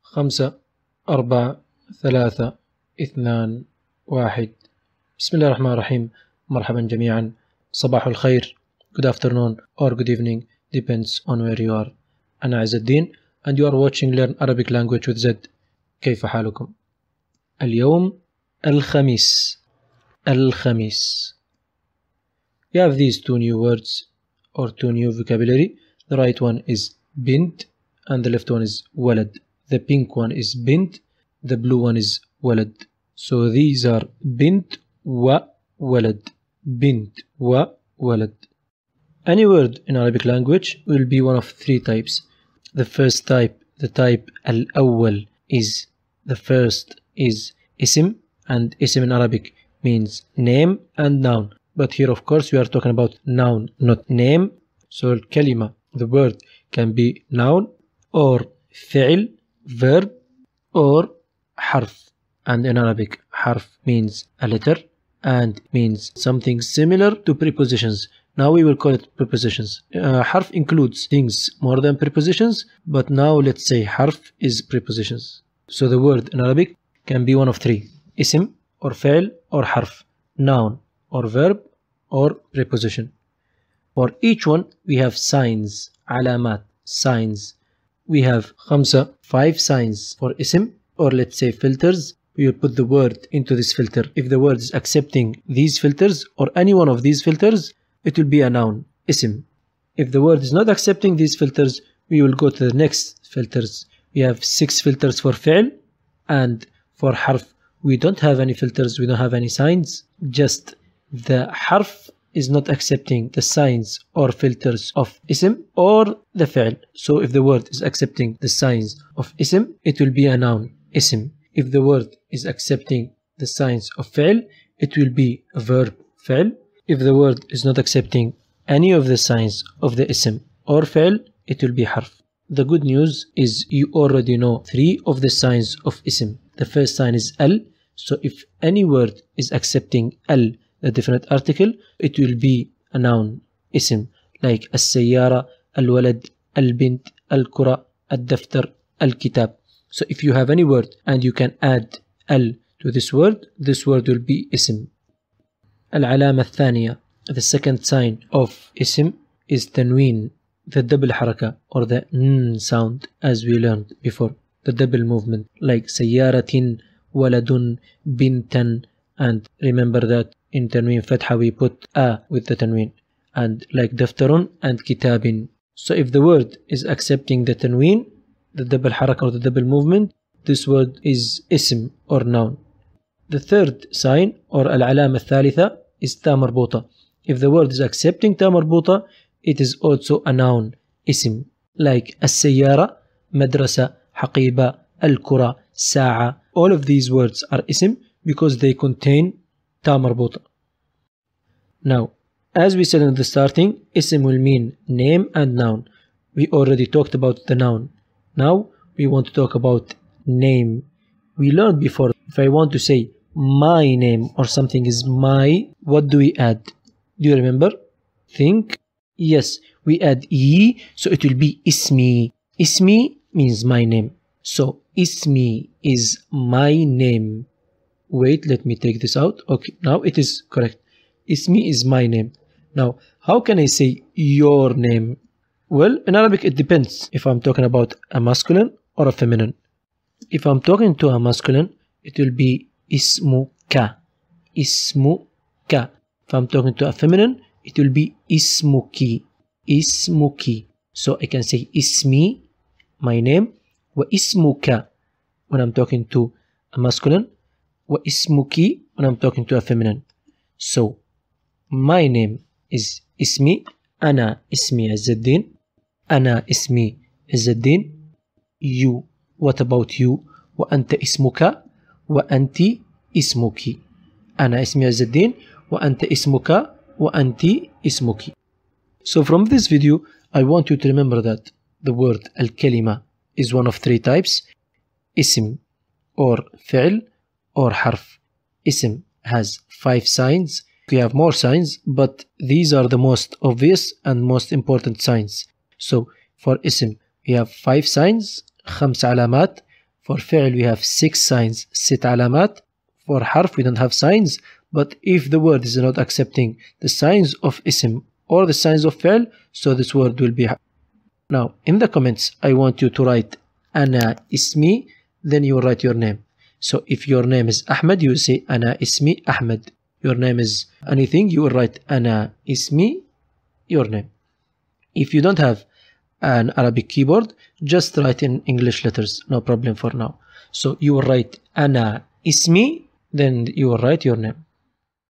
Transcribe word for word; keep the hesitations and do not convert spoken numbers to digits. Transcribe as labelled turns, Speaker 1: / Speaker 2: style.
Speaker 1: خمسة أربعة ثلاثة اثنان واحد. بسم الله الرحمن الرحيم. مرحبا جميعا، صباح الخير. Good afternoon or good evening depends on where you are. أنا عز الدين and you are watching Learn Arabic Language with Zed. كيف حالكم؟ اليوم الخميس. الخميس. You have these two new words or two new vocabulary. The right one is bint and the left one is walad. The pink one is bint, the blue one is walad. So these are bint wa walad. Bint wa walad. Any word in Arabic language will be one of three types. The first type, the type al-awwal, is the first is ism, and ism in Arabic means name and noun. But here of course we are talking about noun, not name. So al-kalima, the word, can be noun or fi'l, verb, or harf. And in Arabic, harf means a letter and means something similar to prepositions. Now we will call it prepositions. Uh, harf includes things more than prepositions, but now let's say harf is prepositions. So the word in Arabic can be one of three: ism or fi'l or harf, noun or verb or preposition. For each one we have signs, alamat, signs. We have khamsa, five signs for ism, or let's say filters. We will put the word into this filter. If the word is accepting these filters or any one of these filters, it will be a noun, ism. If the word is not accepting these filters, we will go to the next filters. We have six filters for fi'l, and for harf we don't have any filters, we don't have any signs. Just the harf is not accepting the signs or filters of ism or the fi'l. So if the word is accepting the signs of ism, it will be a noun, ism. If the word is accepting the signs of fi'l, it will be a verb, fi'l. If the word is not accepting any of the signs of the ism or fi'l, it will be harf. The good news is you already know three of the signs of ism. The first sign is al. So if any word is accepting al, the definite article, it will be a noun, ism, like as-sayyara, al-walad, al-bint, al-qura, al-daftar, al-kitab. So if you have any word and you can add al to this word, this word will be ism. Al-alama al-thaniya, the second sign of ism, is tanween, the double haraka or the n sound, as we learned before, the double movement, like sayyaratin, waladun, bintan. And remember that in tanween fatha we put a with the tanween, and like daftarun and kitabin. So if the word is accepting the tanween, the double haraka or the double movement, this word is ism or noun. The third sign or al-alama al-thalitha is ta marbuta. If the word is accepting ta marbuta, it is also a noun, ism, like as-sayyara, madrasa, haqiba, al-qura, sa'a. All of these words are ism because they contain ta marbuta. Now, as we said in the starting, ism will mean name and noun. We already talked about the noun. Now we want to talk about name. We learned before, if I want to say my name or something is my, what do we add? Do you remember? Think. Yes, we add e, so it will be ismi. Ismi means my name. So ismi is my name. Wait, let me take this out. Okay, now it is correct. Ismi is my name. Now, how can I say your name? Well, in Arabic it depends if I'm talking about a masculine or a feminine. If I'm talking to a masculine, it will be ismuka. Ismuka. If I'm talking to a feminine, it will be ismuki. Ismuki. So I can say ismi, my name, wa ismuka when I'm talking to a masculine, wa ismuki when I'm talking to a feminine. So my name is ismi. Ana ismi Azz ad-Din. Ana ismi Azz ad-Din. You. What about you? Wa anta ismuka. Wa anti ismuki. Ana ismi Azz ad-Din. Wa anta ismuka. Wa anti ismuki. So from this video, I want you to remember that the word al-kalima is one of three types: ism or fi'l or harf. Ism has five signs. We have more signs, but these are the most obvious and most important signs. So for ism we have five signs, خمس علامات. For فعل we have six signs, ست علامات. For حرف we don't have signs, but if the word is not accepting the signs of اسم or the signs of فعل, so this word will be. Now in the comments I want you to write أنا اسمي, then you will write your name. So if your name is Ahmed, you will say أنا اسمي Ahmed. Your name is anything, you will write أنا اسمي, your name. If you don't have an Arabic keyboard, just write in English letters, no problem for now. So you will write أنا اسمي, then you will write your name.